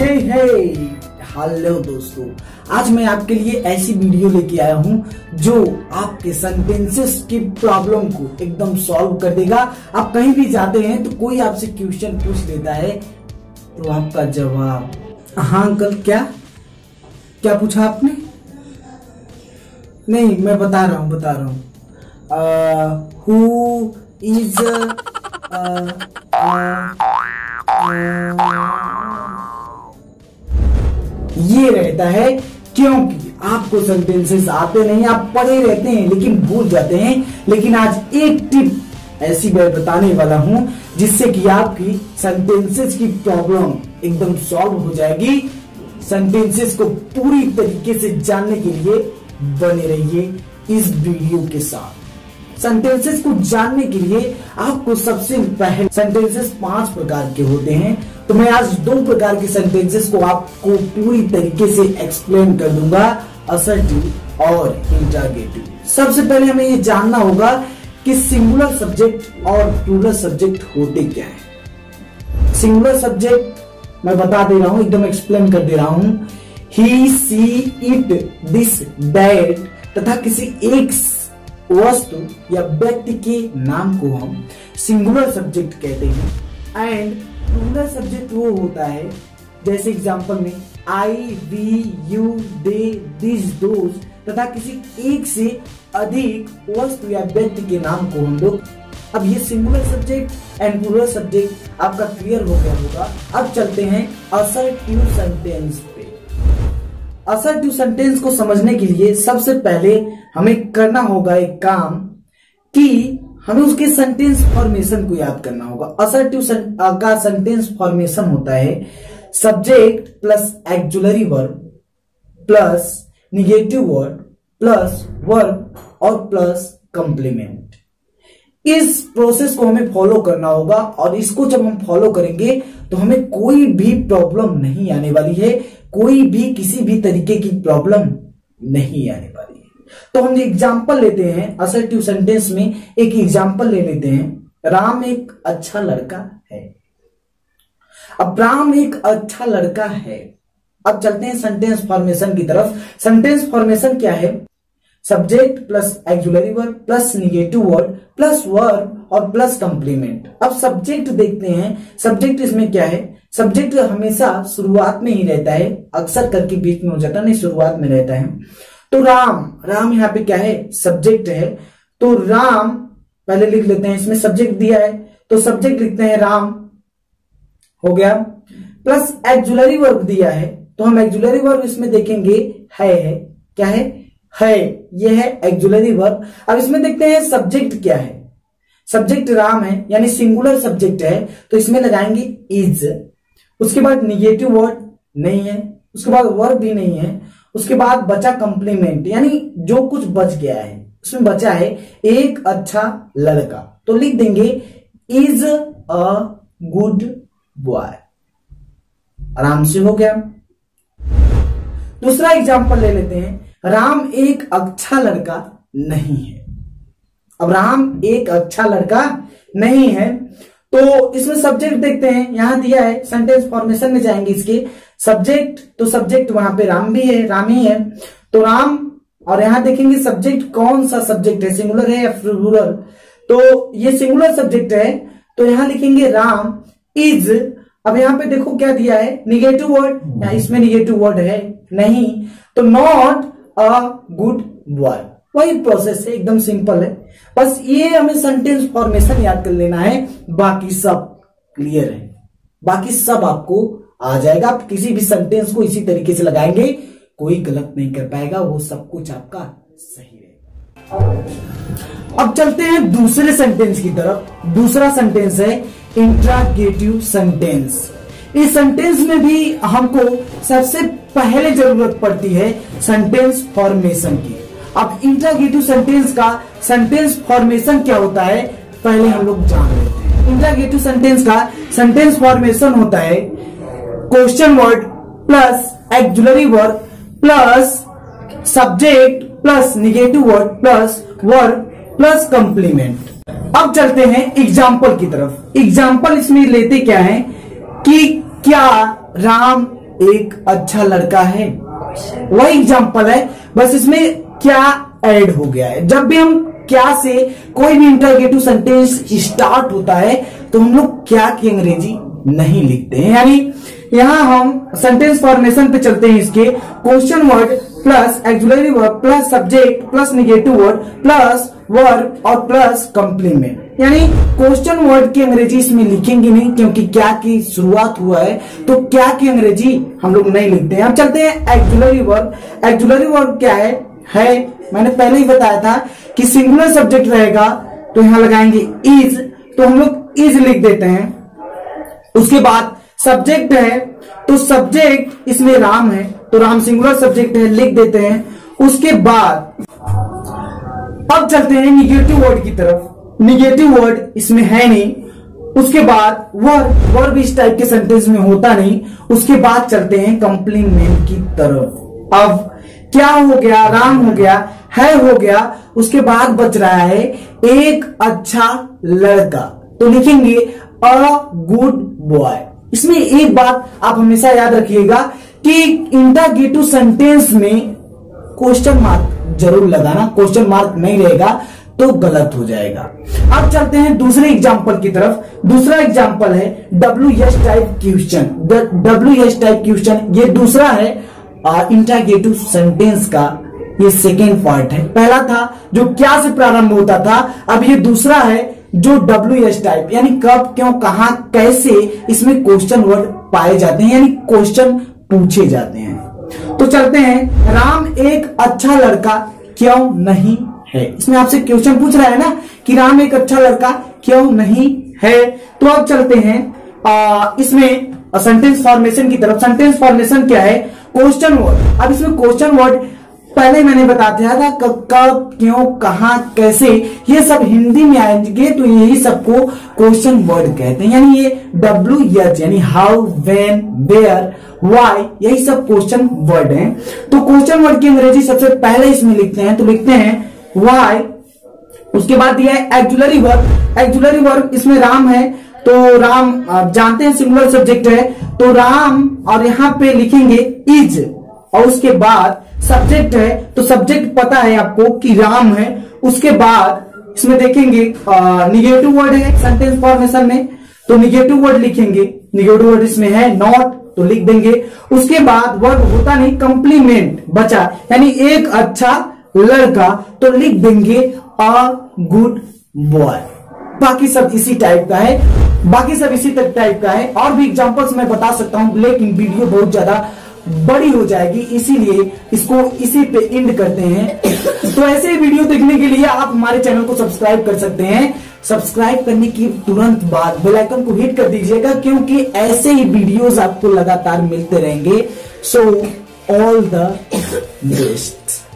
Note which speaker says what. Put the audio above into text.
Speaker 1: Hello दोस्तों, आज मैं आपके लिए ऐसी वीडियो लेके आया हूं जो आपके सेंटेंसेस की प्रॉब्लम को एकदम सॉल्व कर देगा। आप कहीं भी जाते हैं तो कोई आपसे क्वेश्चन पूछ देता है तो आपका जवाब हाँ अंकल क्या पूछा आपने? नहीं, मैं बता रहा हूँ हु इज ये रहता है क्योंकि आपको सेंटेंसेस आते नहीं, आप पढ़े रहते हैं लेकिन भूल जाते हैं। लेकिन आज एक टिप ऐसी मैं बताने वाला हूं जिससे कि आपकी सेंटेंसेस की प्रॉब्लम एकदम सॉल्व हो जाएगी। सेंटेंसेस को पूरी तरीके से जानने के लिए बने रहिए इस वीडियो के साथ। सेंटेंसेस को जानने के लिए आपको सबसे पहले सेंटेंसेस 5 प्रकार के होते हैं, तो मैं आज 2 प्रकार के सेंटेंसेस को आपको पूरी तरीके से एक्सप्लेन कर दूंगा, असर्टिव और इंटरोगेटिव। सबसे पहले हमें ये जानना होगा कि सिंगुलर सब्जेक्ट और प्लूरल सब्जेक्ट होते क्या है। सिंगुलर सब्जेक्ट मैं बता दे रहा हूं, एकदम एक्सप्लेन कर दे रहा हूं। He, she, it, this, that तथा किसी एक वस्तु या व्यक्ति के नाम को हम सिंगुलर सब्जेक्ट कहते हैं। एंड प्लूरल सब्जेक्ट वो होता है जैसे एग्जांपल में I, we, you, they, this, those तथा किसी एक से अधिक वस्तु या व्यक्ति के नाम को हम लोग। अब ये singular subject and plural subject आपका क्लियर हो गया होगा। अब चलते हैं असर्टिव सेंटेंस पे। असर्टिव सेंटेंस को समझने के लिए सबसे पहले हमें करना होगा एक काम कि हमें उसके सेंटेंस फॉर्मेशन को याद करना होगा। असर्टिव का सेंटेंस फॉर्मेशन होता है subject plus auxiliary verb plus negative word plus verb और प्लस कंप्लीमेंट। इस प्रोसेस को हमें फॉलो करना होगा और इसको जब हम फॉलो करेंगे तो हमें कोई भी प्रॉब्लम नहीं आने वाली है, कोई भी किसी भी तरीके की प्रॉब्लम नहीं आने वाली है। तो हम एग्जांपल लेते हैं असर्टिव सेंटेंस में, एक एग्जांपल ले लेते हैं। राम एक अच्छा लड़का है। अब राम एक अच्छा लड़का है। अब चलते हैं सेंटेंस फॉर्मेशन की तरफ। सेंटेंस फॉर्मेशन क्या है? Subject plus auxiliary verb plus negative word plus verb और प्लस कंप्लीमेंट। अब सब्जेक्ट देखते हैं। सब्जेक्ट इसमें क्या है? सब्जेक्ट हमेशा शुरुआत में ही रहता है, अक्सर करके बीच में हो जाता नहीं, शुरुआत में रहता है। तो राम यहाँ पे क्या है? सब्जेक्ट है। तो राम पहले लिख लेते हैं, इसमें सब्जेक्ट दिया है तो सब्जेक्ट लिखते हैं राम, हो गया। प्लस एक्जुलरी वर्ब दिया है तो हम एक्जुलरी वर्ब इसमें देखेंगे है क्या है? ये है एक्जुलरी वर्ब। अब इसमें देखते हैं सब्जेक्ट क्या है? सब्जेक्ट राम है यानी सिंगुलर सब्जेक्ट है तो इसमें लगाएंगे इज। उसके बाद निगेटिव वर्ड नहीं है, उसके बाद वर्ब भी नहीं है, उसके बाद बचा कंप्लीमेंट यानी जो कुछ बच गया है उसमें बचा है एक अच्छा लड़का, तो लिख देंगे इज अ गुड बॉय। आराम से हो गया। दूसरा एग्जांपल ले लेते हैं। राम एक अच्छा लड़का नहीं है। अब राम एक अच्छा लड़का नहीं है तो इसमें सब्जेक्ट देखते हैं, यहां दिया है। सेंटेंस फॉर्मेशन में जाएंगे इसके। सब्जेक्ट तो सब्जेक्ट वहां पे राम भी है, राम ही है तो राम। और यहां देखेंगे सब्जेक्ट कौन सा सब्जेक्ट है, सिंगुलर है या प्लूरल? तो ये सिंगुलर सब्जेक्ट है तो यहां लिखेंगे राम इज। अब यहां पे देखो क्या दिया है? Negative word. इसमें निगेटिव वर्ड है नहीं तो नॉट अ गुड बॉय। वही प्रोसेस है, एकदम सिंपल है। बस ये हमें सेंटेंस फॉर्मेशन याद कर लेना है, बाकी सब क्लियर है, बाकी सब आपको आ जाएगा। आप किसी भी सेंटेंस को इसी तरीके से लगाएंगे, कोई गलत नहीं कर पाएगा, वो सब कुछ आपका सही रहेगा। अब चलते हैं दूसरे सेंटेंस की तरफ। दूसरा सेंटेंस है इंटरोगेटिव सेंटेंस। इस सेंटेंस में भी हमको सबसे पहले जरूरत पड़ती है सेंटेंस फॉर्मेशन की। अब इंटरोगेटिव सेंटेंस का सेंटेंस फॉर्मेशन क्या होता है पहले हम लोग जान लेते हैं। इंटरोगेटिव सेंटेंस का सेंटेंस फॉर्मेशन होता है question word plus auxiliary verb plus subject plus negative word plus verb plus complement. अब चलते हैं एग्जाम्पल की तरफ। एग्जाम्पल इसमें लेते क्या है कि क्या राम एक अच्छा लड़का है, वही एग्जाम्पल है, बस इसमें क्या ऐड हो गया है। जब भी हम क्या से कोई भी इंटरोगेटिव सेंटेंस स्टार्ट होता है तो हम लोग क्या की अंग्रेजी नहीं लिखते हैं। यानी यहां हम सेंटेंस फॉर्मेशन पे चलते हैं। इसके question word plus auxiliary verb plus subject plus negative word plus verb और प्लस कंप्लीमेंट। यानी क्वेश्चन वर्ड की अंग्रेजी इसमें लिखेंगे नहीं, क्योंकि क्या की शुरुआत हुआ है तो क्या की अंग्रेजी हम लोग नहीं लिखते हैं। अब चलते हैं एक्सुलरी वर्ब। एक्सुलरी वर्ब क्या है मैंने पहले ही बताया था कि सिंगुलर सब्जेक्ट रहेगा तो यहां लगाएंगे इज, तो हम लोग इज लिख देते हैं। उसके बाद सब्जेक्ट है तो सब्जेक्ट इसमें राम है तो राम सिंगुलर सब्जेक्ट है, लिख देते हैं। उसके बाद अब चलते हैं निगेटिव वर्ड की तरफ। निगेटिव वर्ड इसमें है नहीं। उसके बाद वर्ब इस टाइप के सेंटेंस में होता नहीं। उसके बाद चलते हैं कंप्लीमेंट की तरफ। अब क्या हो गया, राम हो गया, है हो गया, उसके बाद बच रहा है एक अच्छा लड़का, तो लिखेंगे अ गुड बॉय। इसमें एक बात आप हमेशा याद रखिएगा कि इंटरोगेटिव सेंटेंस में क्वेश्चन मार्क जरूर लगाना, क्वेश्चन मार्क नहीं रहेगा तो गलत हो जाएगा। अब चलते हैं दूसरे एग्जाम्पल की तरफ। दूसरा एग्जाम्पल है WH type question. WH type question ये दूसरा है इंटरोगेटिव सेंटेंस का, ये सेकेंड पार्ट है। पहला था जो क्या से प्रारंभ होता था, अब ये दूसरा है जो WH टाइप, यानी कब क्यों कहां कैसे, इसमें क्वेश्चन वर्ड पाए जाते हैं, यानी क्वेश्चन पूछे जाते हैं। तो चलते हैं, राम एक अच्छा लड़का क्यों नहीं है। इसमें आपसे क्वेश्चन पूछ रहा है ना कि राम एक अच्छा लड़का क्यों नहीं है। तो अब चलते हैं इसमें सेंटेंस फॉर्मेशन की तरफ। सेंटेंस फॉर्मेशन क्या है, क्वेश्चन वर्ड। अब इसमें क्वेश्चन वर्ड पहले मैंने बता दिया था कब क्यों कहां कैसे, ये सब हिंदी में आएंगे तो यही सबको क्वेश्चन वर्ड कहते हैं। यानी ये WH यानी हाउ, व्हेन, वेयर, व्हाई, यही सब क्वेश्चन वर्ड हैं। तो क्वेश्चन वर्ड की अंग्रेजी सबसे पहले इसमें लिखते हैं तो लिखते हैं व्हाई। उसके बाद दिया है एक्सुलरी वर्ब। एक्सुलरी वर्ब इसमें राम है तो राम आप जानते हैं सिंगुलर सब्जेक्ट है तो राम, और यहां पे लिखेंगे इज, और उसके बाद सब्जेक्ट है तो सब्जेक्ट पता है आपको कि राम है। उसके बाद इसमें देखेंगे निगेटिव वर्ड है सेंटेंस फॉर्मेशन में तो निगेटिव वर्ड लिखेंगे। निगेटिव वर्ड इसमें है नॉट तो लिख देंगे। उसके बाद वर्ड होता नहीं, कंप्लीमेंट बचा, यानी एक अच्छा लड़का तो लिख देंगे अ गुड बॉय। बाकी सब इसी टाइप का है, बाकी सब इसी टाइप का है। और भी एग्जांपल्स मैं बता सकता हूं लेकिन वीडियो बहुत ज्यादा बड़ी हो जाएगी, इसीलिए इसको इसी पे एंड करते हैं। तो ऐसे वीडियो देखने के लिए आप हमारे चैनल को सब्सक्राइब कर सकते हैं। सब्सक्राइब करने की तुरंत बाद बेल आइकन को हिट कर दीजिएगा, क्योंकि ऐसे ही वीडियोस आपको लगातार मिलते रहेंगे। So all the best.